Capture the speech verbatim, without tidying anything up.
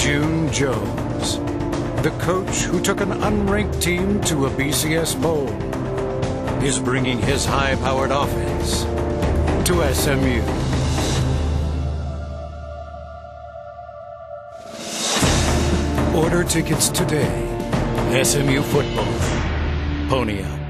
June Jones, the coach who took an unranked team to a B C S bowl, is bringing his high-powered offense to S M U. Order tickets today. S M U football. Pony up.